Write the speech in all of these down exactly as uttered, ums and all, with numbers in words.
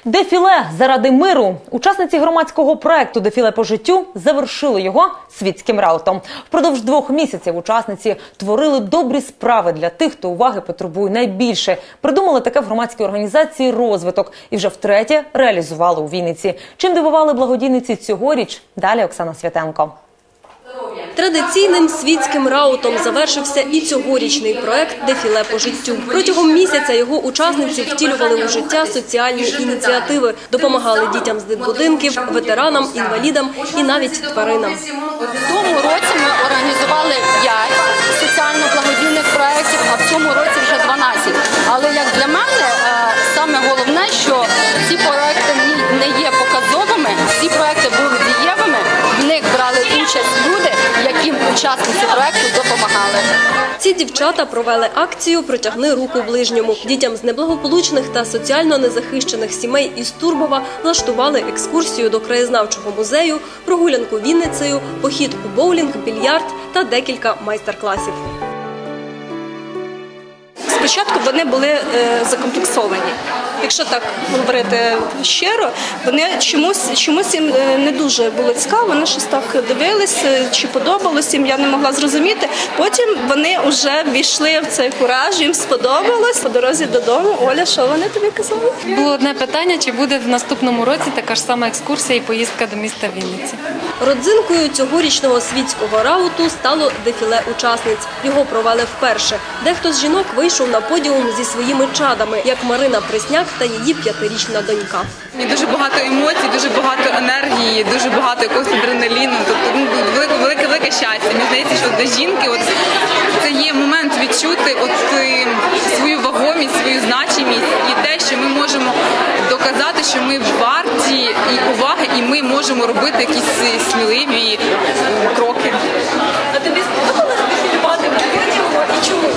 Дефіле заради миру. Учасниці громадського проекту «Дефіле по життю» завершили його світським раутом. Впродовж двох місяців учасниці творили добрі справи для тих, хто уваги потребує найбільше. Придумали таке в громадській організації «Розвиток» і вже втретє реалізували у Вінниці. Чим дивували благодійниці цьогоріч? Далі Оксана Святенко. Традиційним світським раутом завершився і цьогорічний проект «Дефіле по життю». Протягом місяця його учасниці втілювали у життя соціальні ініціативи, допомагали дітям з дитбудинків, ветеранам, інвалідам і навіть тваринам. В тому році ми організували п'ять соціально-благодійних проєктів, а в цьому році вже дванадцять. Але як для мене, саме головне, що ці проєкти не є показовими, ці проєкти були дієвими, в них брали участь люди, яким учасниці проєкту допомагали. Ці дівчата провели акцію «Протягни руку ближньому». Дітям з неблагополучних та соціально незахищених сімей із Турбова влаштували екскурсію до краєзнавчого музею, прогулянку Вінницею, похід у боулінг, більярд та декілька майстер-класів. Спочатку вони були е, закомплексовані. Якщо так говорити щиро, вони чомусь, чомусь їм не дуже було цікаво, вони щось так дивилися, чи подобалось їм, я не могла зрозуміти. Потім вони вже війшли в цей кураж, їм сподобалось. По дорозі додому, Оля, що вони тобі казали? Було одне питання, чи буде в наступному році така ж сама екскурсія і поїздка до міста Вінниці. Родзинкою цьогорічного світського рауту стало дефіле учасниць. Його провели вперше. Дехто з жінок вийшов на подіум зі своїми чадами, як Марина Пресняк та її п'ятирічна донька. Дуже багато емоцій, дуже багато енергії, дуже багато якогось адреналіну. Тобто велике, велике, велике щастя. Мені здається, що для жінки от, це є момент відчути от, свою вагомість, свою значимість і те, що ми можемо доказати, що ми варті і уваги, і ми можемо робити якісь сміливі кроки. А тобі сподобалось дефілювати в подіуму і чому?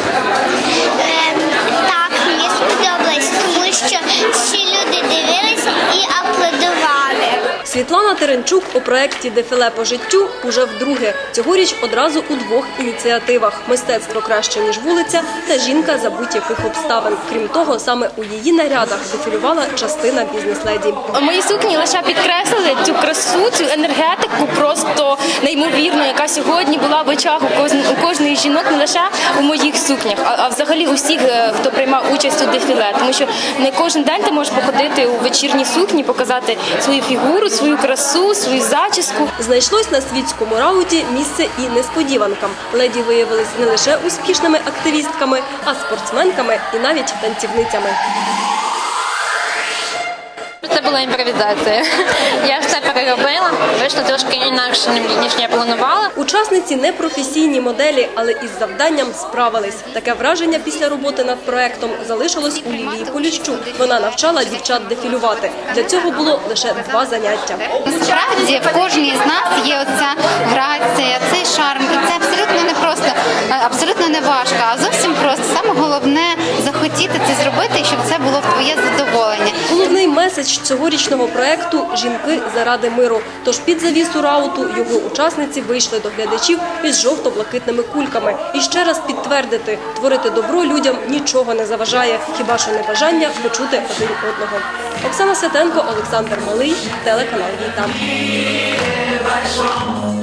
Так, мені сподобалось, тому що всі люди дивилися і аплодували. Світлана Теренчук у проєкті «Дефіле по життю» уже вдруге. Цьогоріч одразу у двох ініціативах – «Мистецтво краще, ніж вулиця» та «Жінка за будь-яких обставин». Крім того, саме у її нарядах дефілювала частина бізнес-леді. Мої сукні лише підкреслили цю красу, цю енергетику просто неймовірну, яка сьогодні була в очах у кожної жінок, не лише у моїх сукнях, а взагалі у всіх, хто приймав участь у дефіле. Тому що не кожен день ти можеш походити у вечірній сукні, показати свою фігуру, свою красу, свою зачіску. Знайшлось на світському рауті місце і несподіванкам. Леді виявилися не лише успішними активістками, а спортсменками і навіть танцівницями. Це була імпровізація. Я все переробила, вийшло трошки інакше, ніж я планувала. Учасниці не професійні моделі, але із завданням справились. Таке враження після роботи над проектом залишилось у Лілії Поліщук. Вона навчала дівчат дефілювати. Для цього було лише два заняття. Насправді в кожній з нас є оця грація, цей шарм. І це абсолютно не просто, абсолютно не важко, а зовсім просто. Саме головне захотіти це зробити, щоб це було в твоє задоволення. Головний меседж цьогорічного проекту – «Жінки заради миру». Тож під завісу рауту його учасниці вийшли до глядачів із жовто-блакитними кульками. І ще раз підтвердити – творити добро людям нічого не заважає, хіба що небажання почути один одного. Оксана Святенко, Олександр Малий, телеканал «Віта».